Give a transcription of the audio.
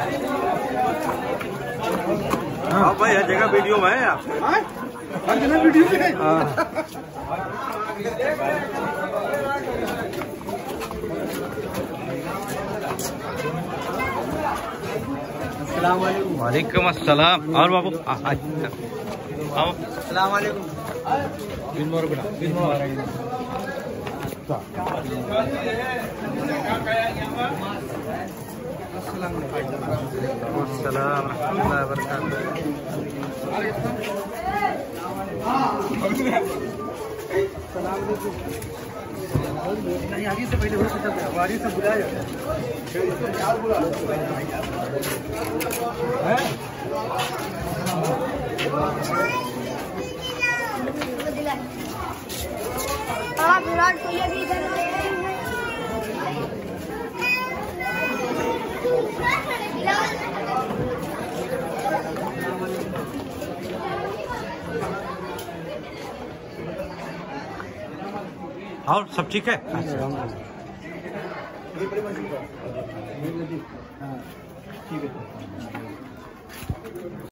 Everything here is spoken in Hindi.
हाँ भाई, हर जगह वीडियो में है आप। हर जगह वीडियो में है। वालेकुम अस्सलाम। और बाबू नहीं, आगे से पहले हो सकता है, गाड़ी से बुलाया विराट कोहली भी इधर और सब ठीक है। ठीक है।